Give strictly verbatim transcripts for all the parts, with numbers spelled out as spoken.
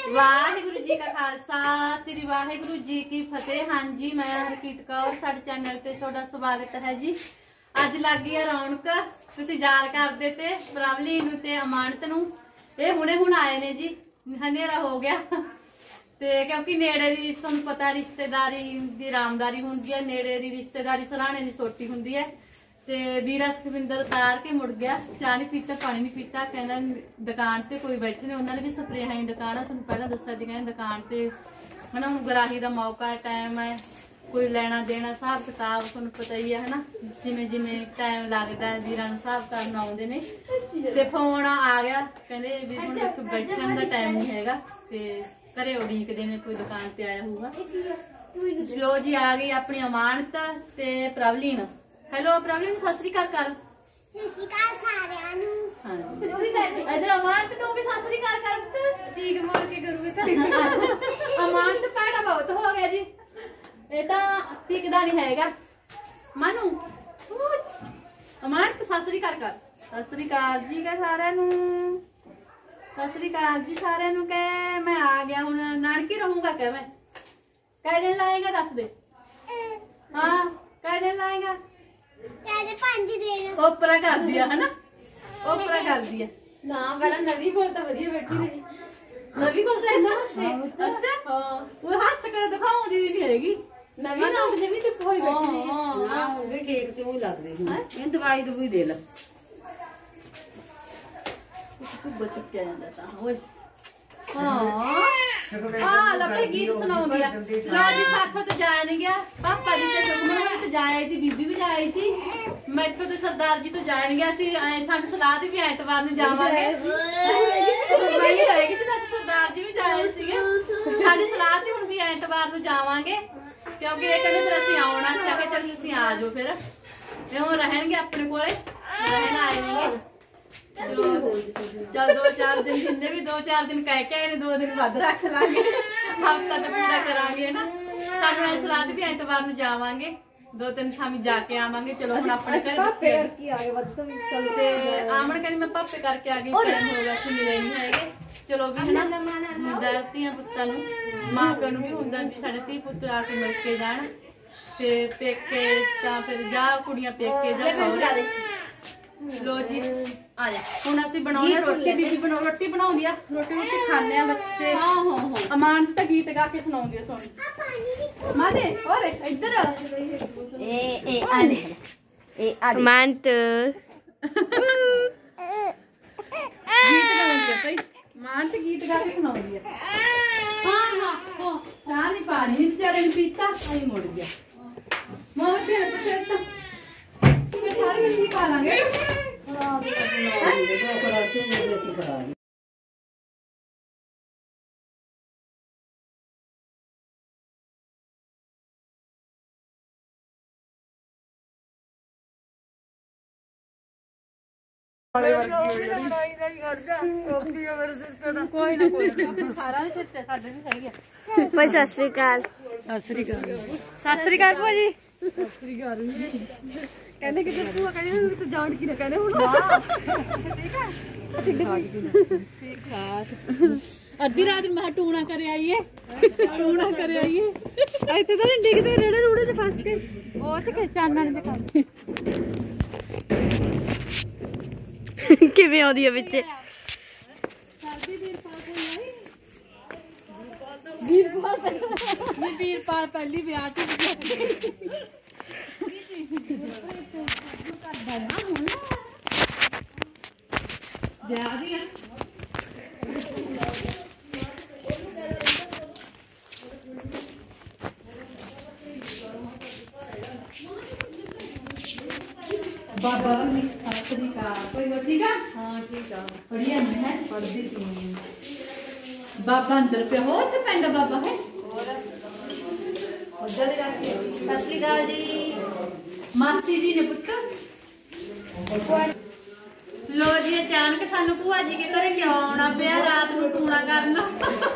वाहिगुरु जी का खालसा श्री वाहिगुरु जी की फतेह। हाँ जी, मैं हरकीत कौर, साडे चैनल ते तुहाडा स्वागत है जी। अज लग गई है रौनक, तुसीं याद करदे ते प्रभली नूं ते अमानत नूं। ये हुणे हुण आए ने जी, हनेरा हो गया ते क्योंकि नेड़े दी तुहानूं पता रिश्तेदारी दी रामदारी हुंदी है, नेड़े दी रिश्तेदारी सराहने दी छोटी हुंदी है। ते वीरा सुखविंदर उतार के मुड़ गया, चाह नहीं पीता, पानी नहीं पीता, कहना दुकान ते कोई बैठे ने, उन्होंने भी स्प्रे है दुकान, तुहानूं पहला दस्सिया सी कहंदे दुकान ते है ना। हुण गराही का मौका टाइम है, कोई लेना देना हिसाब किताब तुहानूं पता ही है है ना, जिमें जिमें टाइम लगता है वीरां नूं हिसाब करन आउंदे ने। ते फोन आ गया, कहंदे भी हुण इत्थे बैठण दा टाइम नहीं हैगा, ते घरे उड़ीकदे ने, कोई दुकान ते आया होऊगा। लो जी आ गई अपनी अमानत ते प्रभलीन। हेलो प्रभलीन, सत श्री अकाल कर। सत श्री अकाल सारिਆਂ ਨੂੰ। हां तू भी कर, इधर अमानत तू भी सत श्री अकाल कर पुੱਤ। चीख मार के करूंगी तो अमानत पैड़ा बहुत हो गया जी, ये तो टिकदा नहीं हैगा। मानू अमानत सत श्री अकाल कर। सत श्री अकाल जी का सारिਆਂ ਨੂੰ, सत श्री अकाल जी सारिਆਂ ਨੂੰ। कह मैं आ गया हुण नानकी रहूंगा, कह मैं कै दिन लाएगा दस दे। हां कै दिन लाएगा? कहते पांच दिन। ओपरा कर दिया है ना, ओपरा कर दिया ना। पहला नवी कोल तो वधिया बैठी रही, नवी कोल तो इतना हੱਸੇ हੱਸੇ। हां वो हाथ चक्कर दिखाਉਂਦੀ भी नहीं हैगी। नवी ना उसने भी चुप होई बैठी रही हां ना वो भी ठीक क्यों लग रही है। ये दवाई दवाई दे ला, तू बच के ਜਾਂਦਾ ਤਾਂ ਓਏ। हां हां लपे गीत सुनाਉਂਦੀ ਆ। लो जी साथों तो जाया नहीं गया, पापा जी ते सुखमन ते जाए थी, बीबी भी जाई थी, मैथों ते सरदार जी तो जाया नहीं गया। ਅਸੀਂ ਸਾਨੂੰ ਸਲਾਹ ਦੀ ਵੀ ਐਤਵਾਰ ਨੂੰ ਜਾਵਾਂਗੇ। ਮੈਂ ਹੀ ਰਹਿ ਗਈ ਤੇ ਸਰਦਾਰ ਜੀ ਵੀ ਜਾਏ ਸੀਗੇ। ਸਾਡੀ ਸਲਾਹ ਤੇ ਹੁਣ ਵੀ ਐਤਵਾਰ ਨੂੰ ਜਾਵਾਂਗੇ, ਕਿਉਂਕਿ ਇਹ ਕਹਿੰਦੇ ਫਿਰ ਅਸੀਂ ਆਉਣਾ ਸੀ। ਆਖੇ ਚੱਲ ਤੁਸੀਂ ਆ ਜਾਓ, ਫਿਰ ਇਹ ਉਹ ਰਹਿਣਗੇ ਆਪਣੇ ਕੋਲੇ, ਰਹਿਣ ਆਏ ਨੇਗੇ। चलो चल दो चार दिन जिन्ने भी दो चार दिन कह के आए, दो दिन वध रख लांगे, हफ्ता तो पूरा करांगे ना। सानू ऐ सलाह भी ऐतवार नूं जावांगे, दो तीन थामी जाके आवांगे। चलो हुण अपने घर पापे करके आ गए बदतम चल ते आमन कहनी मैं पापे करके आ गई, टाइम हो गया सी मिले नहीं हैगे। चलो भी है ना, हुंदा धीआं पुत्तां नूं मां प्यो नूं भी हुंदा भी साडे धी पुत्त आके मिल के जाण, ते पेके तां फिर जा कुड़ियां पेके जा सौहरे। लो जी आ जा हुण असीं बनाउणे रोटी, बीबी बना रोटी बनाउंदी आ, रोटी रोटी खाने आ बच्चे। हां हां हां अमानत तां गीत गा के सुनाउंदी आ, सुन मां दे और इधर ए ए आ दे ए आ दे अमानत गीत गाउंदी आ सही, अमानत गीत गा के सुनाउंदी आ। हां हां हां चाह नहीं पानी नहीं बेचारे ने पीता, आई मुड़ गया। मां के फिर तो मैं सारे दिन निकालांगे। कोई ना कोई सारा नहीं सिर साडे भी सही है। भाई सत श्री अकाल। सत श्री अकाल, सत श्री अकाल भाजी। सत श्री अकाल कहने कि जब तू कहने तो जान की ना कहने हुन। हां ठीक है ठीक है। अद्धी रात में टूना करे आई है, टूना करे आई है ਇੱਥੇ ਤਾਂ ਨਹੀਂ ਡਿੱਗਦੇ ਰੇੜੇ ਰੂੜੇ ਚ ਫਸ ਕੇ, ਉਹ ਚ ਕਿ ਚਾਨਣ ਦੇ ਕਰ ਕਿਵੇਂ ਆਉਂਦੀ ਹੈ ਵਿੱਚ ਸਰਦੀ ਵੀਰਪਾਲ ਕੋਈ ਆਈ, ਵੀਰਪਾਲ ਵੀਰਪਾਲ ਪਹਿਲੀ ਵਿਆਹ ਤੇ ਵਿਆਹ ਦੀ बाबा सत श्री अकाल। कोई वो ठीक है? हां ठीक है, बढ़िया है, पढ़दी थी बाबा अंदर पे हो ते पैंदा बाबा है और उधर ही रख के। सत श्री अकाल जी मासी जी ने पुत्र। लो जी अचानक सानू भूआ जी के घरे क्यों आना पिया, रात नूं टूणा करना।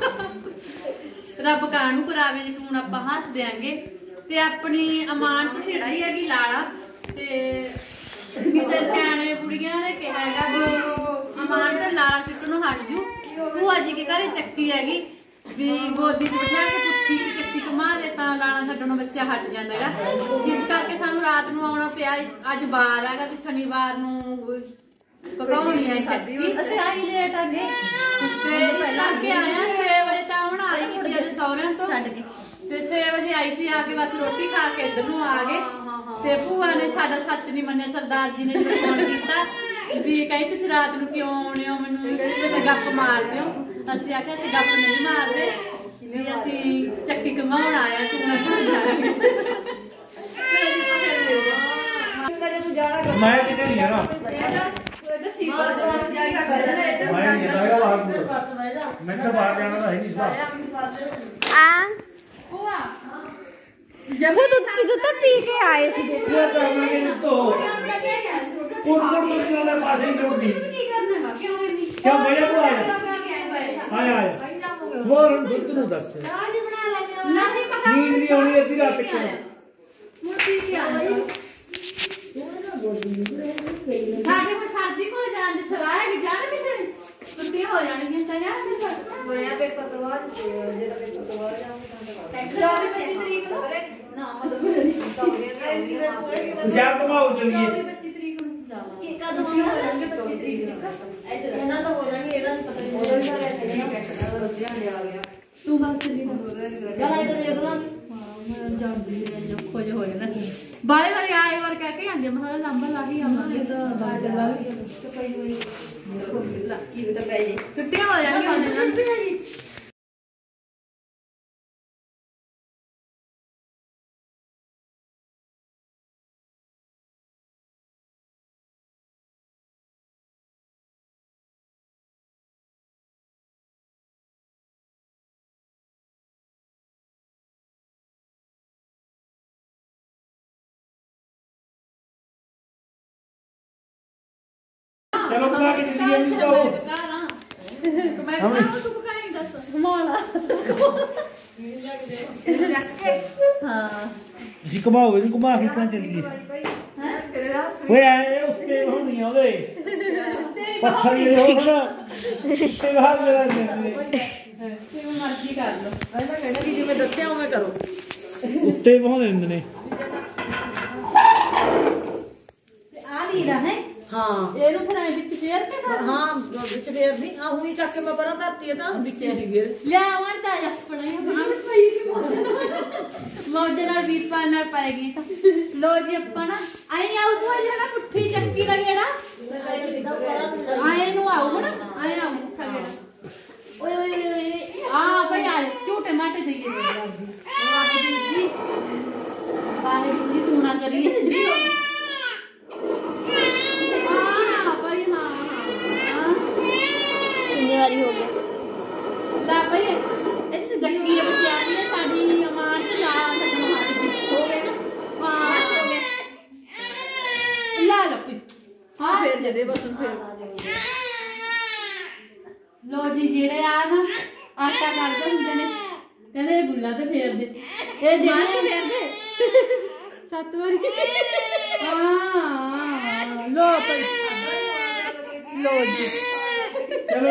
रब कानू करावे जी टूण आपां हस देंगे। ते अपनी अमानत छेड़ी हैगी लाड़ा, ते किसी सियाने बुढ़िया ने कहा है अमानत लाड़ा सिੱਟਣੋਂ हट जू। भूआ जी के घर चक्की हैगी, ਵੀ ਗੋਦੀ 'ਚ ਬਿਠਾ ਕੇ ਪੁੱਠੀ ਤੇ ਚੱਕੀ ਘੁਮਾ ਦੇ ਤਾਂ ਲਾਣਾ ਛੱਡਣੋਂ ਬੱਚਾ ਹਟ ਜਾਂਦਾ ਹੈਗਾ। ਇਸ ਕਰਕੇ ਸਾਨੂੰ ਰਾਤ ਨੂੰ ਆਉਣਾ ਪਿਆ। ਅੱਜ ਵਾਰ ਹੈਗਾ ਵੀ ਸ਼ਨੀਵਾਰ ਨੂੰ ਪਕਾਉਣੀ ਹੈ ਚੱਕੀ। ਅਸੀਂ ਆਈ ਲੇਟ ਆ ਗਏ ਤੇ ਇਸ ਕਰਕੇ ਆਇਆ ਛੇ ਵਜੇ ਤਾਂ ਹੁਣ ਆ ਗਈ ਕਿ ਅੱਜ ਸਹੁਰਿਆਂ ਤੋਂ ਛੱਡ ਕੇ ਤੇ ਛੇ ਵਜੇ ਆਈ ਸੀ। ਆ ਕੇ ਬਸ ਰੋਟੀ ਖਾ ਕੇ ਇੱਧਰ ਨੂੰ ਆ ਗਏ ਤੇ ਭੂਆ ਨੇ ਸਾਡਾ ਸੱਚ ਨਹੀਂ ਮੰਨਿਆ। ਸਰਦਾਰ ਜੀ ਨੇ ਜਦੋਂ ਫੋਨ ਕੀਤਾ ਵੀ ਕਹਿੰਦੀ ਤੁਸੀਂ ਰਾਤ ਨੂੰ ਕਿਉਂ ਆਉਣੇ ਹੋ, ਮੈਨੂੰ ਤੁਸੀਂ ਗੱਪ ਮਾਰਦੇ ਹੋ। ਅਸੀਂ ਆਖਿਆ ਅਸੀਂ ਗੱਪ ਨਹੀਂ ਮਾਰਦੇ ਵੀ ਅਸੀਂ ਚੱਕੀ ਘਮਾਉਣ ਆਇਆ ਤੂੰ ਨਾ ਜਾਣਾ। ਮੈਂ ਕਿਤੇ ਨਹੀਂ ਹੈਗਾ ਮੈਂ ਤਾਂ ਬਾਹਰ ਜਾਣਾ ਤਾਂ ਹੈ ਨਹੀਂ ਸੀ। ਆ ਭੂਆ ਜਮੂ ਦੁੱਧ ਦੁੱਧ ਪੀ ਕੇ ਆਏ ਸੀ ਇਹ ਕਰਨਾਂਗੇ ਤੋਂ ਕੋਟ ਕੋਟ ਕੋਟ ਵਾਲਾ ਪਾਸੇ ਹੀ ਰੋਟੀ ਕੀ ਕਰਨਾਗਾ ਕਿਉਂ ਇੰਨੀ ਕਿਉਂ ਭਈਆ ਕੋ ਆਇਆ ਆਇਆ ਆਇਆ ਹੋਰ ਦੁੱਧ ਨੂੰ ਦੱਸ ਨਹੀਂ ਪਤਾ ਨੀਂਦ ਨਹੀਂ ਆਉਣੀ ਅਸੀਂ ਰਾਤ ਤੱਕ ਮੁਰਤੀ ਕੀ ਆ ਸਾਡੇ ਕੋਲ ਸਰਦੀ ਕੋਲ ਜਾਣ ਦੀ ਸਲਾਹ ਹੈ ਕਿ ਜਾਣ ਕਿਸੇ ਨੇ ਛੁੱਟੀ ਹੋ ਜਾਣਗੀਆਂ ਤਾਂ ਜਾਣ ਹੋਇਆ ਪੇਪਰ ਤੋਂ ਬਾਅਦ ਜਿਹੜਾ ਪੇਪਰ ਤੋਂ ਬਾਅਦ ਜਾਊਂਗਾ ਚੌਵੀ ਪੱਚੀ ਤਰੀਕ ਨੂੰ ਨਾ ਮਤਲਬ ਸ਼ਾਮ ਕਮਾਓ ਚਲੀਏ ਚੌਵੀ ਪੱਚੀ ਤਰੀਕ ਨੂੰ ਜਾਵਾਂਗੇ। ਕਿ ਕਦੋਂ ਹੋ ਜਾਣਗੇ ਪੱਚੀ ਤਰੀਕ ਨੂੰ ਐਸੇ ਇਹਨਾਂ ਤਾਂ ਹੋ ਜਾਣਗੇ ਇਹਦਾ ਨਹੀਂ ਪਤਾ ਨਹੀਂ ਉਹਦਾ ਵੀ ਰਹਿ ਗਿਆ ਬੈਠਾ ਦਾ ਰੁਝਾਨ ਆ ਗਿਆ ਤੂੰ ਬਾਤ ਚੱਲੀ ਨਾ ਉਹਦਾ ਵੀ ਚਲ ਇਹਦਾ ਦੇਖ ਲਾਂਗੇ। ਹਾਂ ਮੈਂ ਜਾਂਦੀ ਨਹੀਂ ਜੋ ਖੋਜ ਹੋ ਜਾਂਦਾ ਬਾਲੇ ਵਾਰੀ ਆਏ ਵਾਰ ਕਹਿ ਕੇ ਆਂਦੇ ਮੈਂ ਲੰਬਾ ਲਾਹੀ ਆਵਾਂਗੇ ਤਾਂ ਬਾਅਦ ਚੱਲਾ ਕੋਈ ਕੋਈ ਕੀ ਤਾਂ ਪੈ ਜੇ ਛੁੱਟੀਆਂ ਹੋ ਜਾਣਗੀਆਂ ਹੁਣ ਇਹਨਾਂ ਨੂੰ। ਚਲੋ ਕਮਾ ਕੇ ਚਲੀਏ ਨਹੀਂ ਜਾਓ ਮੈਂ ਕਹਾਂ ਤੂੰ ਪਕਾਈ ਦੱਸ ਘਮਾਉਣਾ ਹਾਂ ਜੀ ਕਮਾਓ ਇਹਨੂੰ ਕਮਾ ਕੇ ਤਾਂ ਚਲੀਏ ਓਏ ਆਏ ਉੱਤੇ ਹੋਣੀ ਉਹਦੇ ਪੱਥਰ ਇਹ ਹੋਣਾ ਉੱਤੇ ਬਾਹਰ ਜਰਾ ਜਾਂਦੇ ਜਿਵੇਂ ਮਰਜ਼ੀ ਕਰ ਲਓ ਪਹਿਲਾਂ ਕਹਿੰਦਾ ਕਿ ਜਿਵੇਂ ਦੱਸਿਆ ਉਵੇਂ ਕਰੋ। ਉੱਤੇ ਬਹੁਤ ਦਿੰਦੇ ਨੇ ਤੇ ਆ ਲੀਰਾ ਹੈ ਹਾਂ ਇਹਨੂੰ ਫਿਰ ਐ ਵਿੱਚ ਫੇਰ ਕੇ ਕਰ ਹਾਂ ਵਿੱਚ ਫੇਰ ਨਹੀਂ ਆ ਹੁਣੀ ਚੱਕ ਕੇ ਮੈਂ ਪਰਾਂ ਧਰਤੀ ਤਾਂ ਵਿੱਚ ਹੀ ਫੇਰ ਲੈ ਆਵਾਂ ਤਾਂ ਜਾ ਆਪਣਾ ਹੀ ਬਣਾ ਪਈ ਸੀ ਮੌਜ ਨਾਲ ਵੀਰਪਾਲ ਨਾਲ ਪਾਏਗੀ ਤਾਂ ਲੋ ਜੀ ਆਪਾਂ ਨਾ ਆਈ ਆਉ ਤੂੰ ਜਿਹੜਾ ਪੁੱਠੀ ਚੱਕੀ ਦਾ ਗੇੜਾ ਆਏ ਨੂੰ ਆਉ ਨਾ ਆਏ ਆਉ ਪੁੱਠਾ ਗੇੜਾ ਓਏ ਓਏ ਓਏ ਆ ਭਈ ਆ ਝੂਟੇ ਮਾਟੇ ਦੇਈਏ ਵਾਹਿਗੁਰੂ ਜੀ ਵਾਹਿਗੁਰੂ ਜੀ ਤੂੰ ਨਾ ਕਰੀ ਜ਼ਿੰਮੇਵਾਰੀ ਹੋ ਗਿਆ ਲਾ ਭਈ ਇਹ ਚੱਕੀ ਦੇ ਵਿੱਚ ਆ ਰਹੀ ਹੈ ਸਾਡੀ ਅਮਾਨ ਤੇ ਲਾ ਸਕਣੋ ਹੱਥ ਹੋ ਗਿਆ ਨਾ ਹਾਂ ਹੋ ਗਿਆ ਲਾ ਲੱਪੀ ਹਾਂ ਫੇਰ ਜਦੇ ਬਸਨ ਫੇਰ ਲੋ ਜੀ ਜਿਹੜੇ ਆ ਨਾ ਆਟਾ ਕਰਦੇ ਹੁੰਦੇ ਨੇ ਕਹਿੰਦੇ ਗੁੱਲਾ ਤੇ ਫੇਰਦੇ ਇਹ ਜਿਹੜੇ ਫੇਰ ਦੇ ਸੱਤ ਵਾਰੀ ਹਾਂ ਲੋ ਭਾਈ ਲੋ ਜੀ ਚਲੋ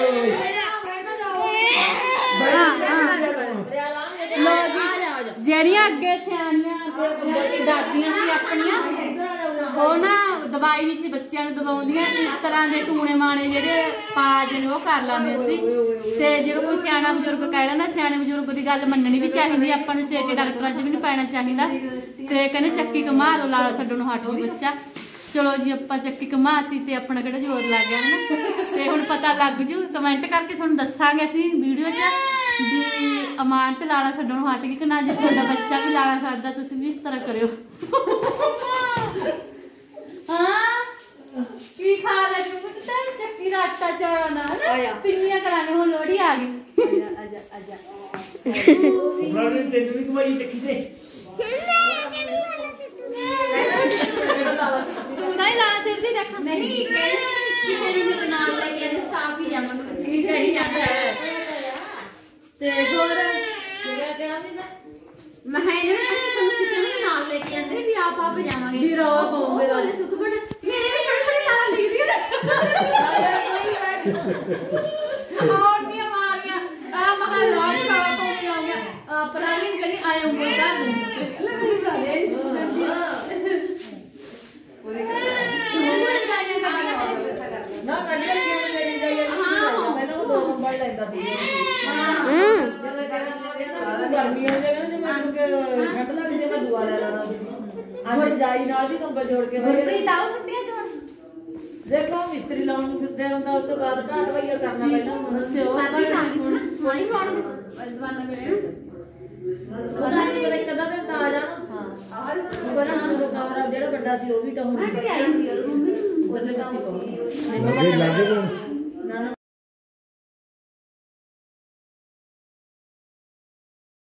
ਲੋ ਜੀ ਜਿਹੜੀਆਂ ਅੱਗੇ ਸਿਆਣੀਆਂ ਤੇ ਦਾਦੀਆਂ ਸੀ ਆਪਣੀਆਂ ਉਹ ਨਾ ਦਵਾਈ ਨਹੀਂ ਸੀ ਬੱਚਿਆਂ ਨੂੰ ਦਵਾਉਂਦੀਆਂ ਇਸ ਤਰ੍ਹਾਂ ਦੇ ਟੂਣੇ ਮਾਣੇ ਜਿਹੜੇ ਪਾਜ ਨੇ ਉਹ ਕਰ ਲੈਂਦੇ ਸੀ ਤੇ ਜਦੋਂ ਕੋਈ ਸਿਆਣਾ ਬਜ਼ੁਰਗ ਕਹਿ ਲੈਂਦਾ ਸਿਆਣੇ ਬਜ਼ੁਰਗ ਦੀ ਗੱਲ ਮੰਨਣੀ ਵੀ ਚਾਹੀਦੀ ਆਪਾਂ ਨੂੰ ਸੇਠੇ ਡਾਕਟਰਾਂ 'ਚ ਵੀ ਨਹੀਂ ਪੈਣਾ ਚਾਹੀਦਾ ਤੇ ਕਹਿੰਦੇ ਚੱਕੀ ਘੁਮਾ ਲਓ ਲਾਲਾ ਛੱਡਣ ਨੂੰ ਹਟ ਗਈ ਬੱਚਾ। ਚਲੋ ਜੀ ਆਪਾਂ ਚੱਕੀ ਘੁਮਾਤੀ ਤੇ ਆਪਣਾ ਕਿਹੜਾ ਜ਼ੋਰ ਲੱਗ ਗਿਆ ਹਨਾ ਤੇ ਹੁਣ ਪਤਾ ਲੱਗ ਜੂ ਕਮੈਂਟ ਕਰਕੇ ਤੁਹਾਨੂੰ ਦੱਸਾਂਗੇ ਅਸੀਂ ਵੀਡੀਓ 'ਚ ਵੀ ਅਮਾਨ ਤੇ ਲਾਲਾ ਛੱਡਣ ਨੂੰ ਹਟ ਗਈ ਕਿ ਨਾ। ਜੇ ਤੁਹਾਡਾ ਬੱਚਾ ਵੀ ਲਾਲਾ ਛੱਡਦਾ ਤੁਸੀਂ ਵੀ ਇਸ ਤਰ੍ਹਾਂ ਕਰਿਓ। ਹਾਂ ਕੀ ਖਾ ਲੈ ਤੂੰ ਪੁੱਤ ਚੱਕੀ ਦਾ ਆਟਾ ਚਾਣਾ ਨਾ ਪਿੰਨੀਆਂ ਕਰਾਂਗੇ ਹੁਣ ਲੋਹੜੀ ਆ ਗਈ। ਆਜਾ ਆਜਾ ਬਰਾੜੇ ਤੈਨੂੰ ਵੀ ਕਮਾਈ ਚੱਕੀ ਤੇ ਤੂੰ ਨਹੀਂ ਲਾਣਾ ਸਿਰਦੀ ਦੇਖ ਨਹੀਂ ਕਿਸੇ ਨੂੰ ਨਾਲ ਲੈ ਕੇ ਆਨੇ ਸਟਾਫ ਹੀ ਜਾਵਾਂਗੇ ਕਿਸੇ ਨਹੀਂ ਜਾਂਦਾ ਤੇ ਹੋਰ ਜਿਹੜਾ ਕਿਹਾ ਨਹੀਂ ਮੈਂ ਇਹਨਾਂ ਨੂੰ ਕਿਸੇ ਨੂੰ ਨਾਲ ਲੈ ਕੇ ਆਂਦੇ ਵੀ ਆਪ ਆਪ ਜਾਵਾਂਗੇ ਵੀ ਰੌਲਾ ਪਾਉਂਦੇ ਉਹ ਵਾਲੇ ਸੁੱਖ ਬਣ ਮੇਰੇ ਵੀ ਥੋੜੀ ਥੋੜੀ ਲਾਲ ਲਿਖਦੀ ਹੈ ਆਉਣ ਦੀਆਂ ਮਾਰੀਆਂ ਆ ਮਹਾ ਹਾਂ ਪ੍ਰਾਣੀ ਕਰੀ ਆਏ ਉਂਗਲ ਦਾ ਲੈ ਮੈਨੂੰ ਬੁਲਾ ਲੈ ਨਾ ਕੱਢ ਕੇ ਕਿਉਂ ਮੇਰੀ ਜਾਈ ਪਹਿਲਾਂ ਉਹ ਦੋ ਨੰਬਰ ਲੈਂਦਾ ਸੀ ਗਰਮੀਆਂ ਦੇ ਕਹਿੰਦੇ ਮੈਨੂੰ ਕਿ ਠੰਡ ਲੱਗਦੀ ਮੈਂ ਦੁਆ ਲੈ ਲੈਣਾ ਅੱਜ ਜਾਈ ਨਾਲ ਜੀ ਕੰਬਲ ਜੋੜ ਕੇ ਬੈਠੇ ਤਾਉ ਛੁੱਟੀਆਂ ਚ ਹੁਣ ਦੇਖੋ ਮਿਸਤਰੀ ਲਾਉਣ ਨੂੰ ਫਿਰਦੇ ਹੁੰਦਾ ਉਸ ਤੋਂ ਬਾਅਦ ਢਾਟ ਵਈਆ ਕਰਨਾ ਪਹਿਲਾਂ ਹੁੰਦਾ ਸਾਡੀ ਤਾਂ ਆ ਗਈ ਸੀ ਨਾ ਮਾਈ ਕੌਣ ਦਵਾਨਾ ਮਿਲੇ ਉਹਦਾ ਨਹੀਂ ਕਦੇ ਕਦਾ ਦਿਨ ਤਾਂ ਆ ਜਾਣਾ ਹਾਂ ਉਹ ਬਣਾ ਉਹ ਕਮਰਾ ਜਿਹੜਾ ਵੱਡਾ ਸੀ ਉਹ ਵੀ ਟਹੁਣ ਮੈਂ ਕਦੇ ਆਈ ਹੋਈ ਆ ਮੰਮੀ ਨੂੰ ਉਹਨੇ ਅਸੀਂ ਕੋਲ ਲੱਗੇ ਲੱਗੇ